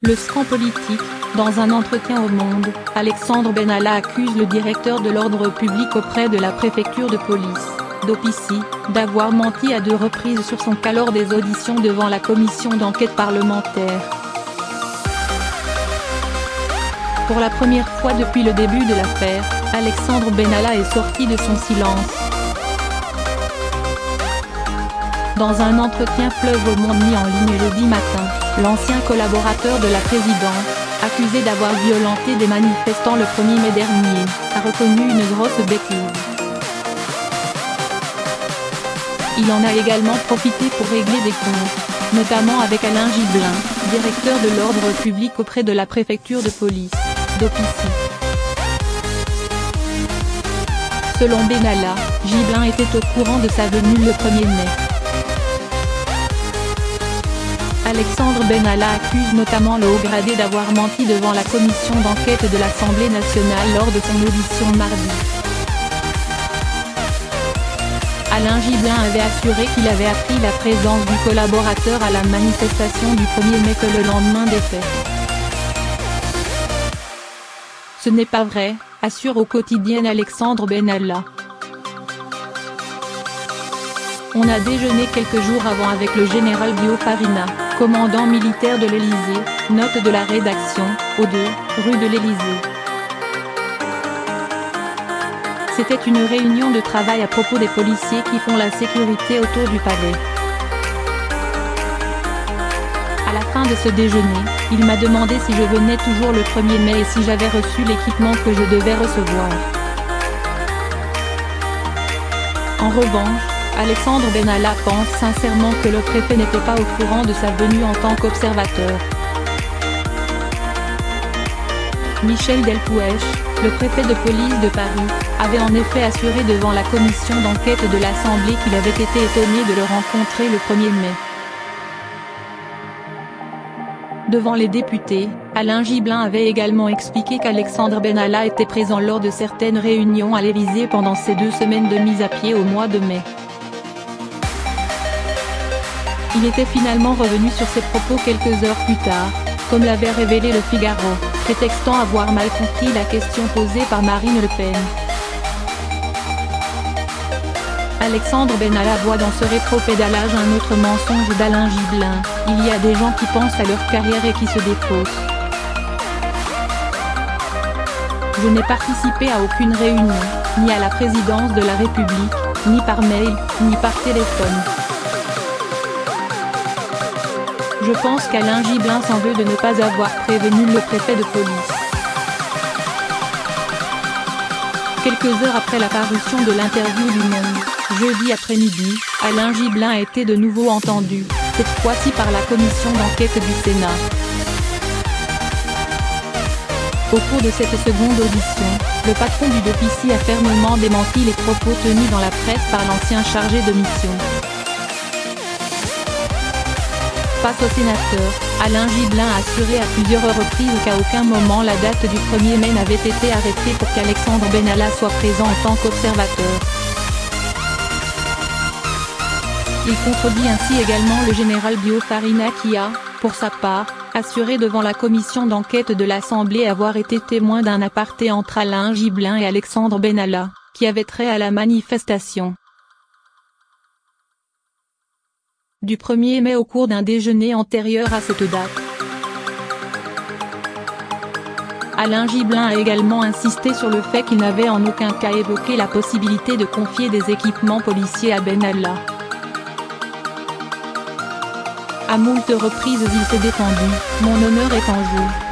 Le scran politique. Dans un entretien au Monde, Alexandre Benalla accuse le directeur de l'ordre public auprès de la préfecture de police, d'Opici, d'avoir menti à 2 reprises sur son cas lors des auditions devant la commission d'enquête parlementaire. Pour la première fois depuis le début de l'affaire, Alexandre Benalla est sorti de son silence. Dans un entretien Fleuve au Monde mis en ligne jeudi matin, l'ancien collaborateur de la présidente, accusé d'avoir violenté des manifestants le 1er mai dernier, a reconnu une grosse bêtise. Il en a également profité pour régler des comptes, notamment avec Alain Giblin, directeur de l'ordre public auprès de la préfecture de police, d'Opici. Selon Benalla, Giblin était au courant de sa venue le 1er mai. Alexandre Benalla accuse notamment le haut gradé d'avoir menti devant la commission d'enquête de l'Assemblée nationale lors de son audition mardi. Alain Giblin avait assuré qu'il avait appris la présence du collaborateur à la manifestation du 1er mai que le lendemain des faits. Ce n'est pas vrai, assure au quotidien Alexandre Benalla. On a déjeuné quelques jours avant avec le général Guillaume Farina, commandant militaire de l'Élysée, note de la rédaction, au 2, rue de l'Élysée. C'était une réunion de travail à propos des policiers qui font la sécurité autour du palais. À la fin de ce déjeuner, il m'a demandé si je venais toujours le 1er mai et si j'avais reçu l'équipement que je devais recevoir. En revanche, Alexandre Benalla pense sincèrement que le préfet n'était pas au courant de sa venue en tant qu'observateur. Michel Delpouech, le préfet de police de Paris, avait en effet assuré devant la commission d'enquête de l'Assemblée qu'il avait été étonné de le rencontrer le 1er mai. Devant les députés, Alain Giblin avait également expliqué qu'Alexandre Benalla était présent lors de certaines réunions à l'Élysée pendant ces 2 semaines de mise à pied au mois de mai. Il était finalement revenu sur ses propos quelques heures plus tard, comme l'avait révélé Le Figaro, prétextant avoir mal compris la question posée par Marine Le Pen. Alexandre Benalla voit dans ce rétropédalage un autre mensonge d'Alain Giblin: il y a des gens qui pensent à leur carrière et qui se défaussent. Je n'ai participé à aucune réunion, ni à la présidence de la République, ni par mail, ni par téléphone. Je pense qu'Alain Giblin s'en veut de ne pas avoir prévenu le préfet de police. Quelques heures après la parution de l'interview du Monde, jeudi après-midi, Alain Giblin a été de nouveau entendu, cette fois-ci par la commission d'enquête du Sénat. Au cours de cette seconde audition, le patron du d'Opici a fermement démenti les propos tenus dans la presse par l'ancien chargé de mission. Face au sénateur, Alain Giblin a assuré à plusieurs reprises qu'à aucun moment la date du 1er mai n'avait été arrêtée pour qu'Alexandre Benalla soit présent en tant qu'observateur. Il contredit ainsi également le général Guillaume Farina qui a, pour sa part, assuré devant la commission d'enquête de l'Assemblée avoir été témoin d'un aparté entre Alain Giblin et Alexandre Benalla, qui avait trait à la manifestation du 1er mai au cours d'un déjeuner antérieur à cette date. Alain Giblin a également insisté sur le fait qu'il n'avait en aucun cas évoqué la possibilité de confier des équipements policiers à Benalla. À moult reprises il s'est défendu: mon honneur est en jeu.